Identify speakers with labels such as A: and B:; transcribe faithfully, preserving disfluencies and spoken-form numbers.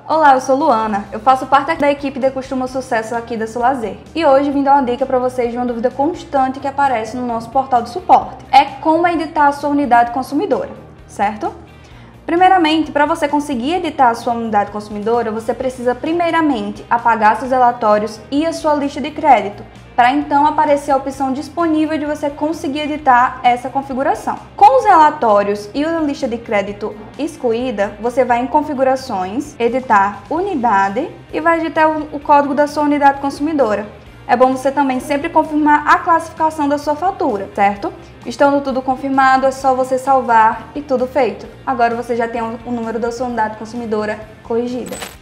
A: Olá, eu sou Luana, eu faço parte da equipe de Costuma Sucesso aqui da Sulazer e hoje vim dar uma dica para vocês de uma dúvida constante que aparece no nosso portal de suporte. É como editar a sua unidade consumidora, certo? Primeiramente, para você conseguir editar a sua unidade consumidora, você precisa primeiramente apagar seus relatórios e a sua lista de crédito, para então aparecer a opção disponível de você conseguir editar essa configuração. Com os relatórios e a lista de crédito excluída, você vai em configurações, editar unidade e vai editar o código da sua unidade consumidora. É bom você também sempre confirmar a classificação da sua fatura, certo? Estando tudo confirmado, é só você salvar e tudo feito. Agora você já tem o número da sua unidade consumidora corrigida.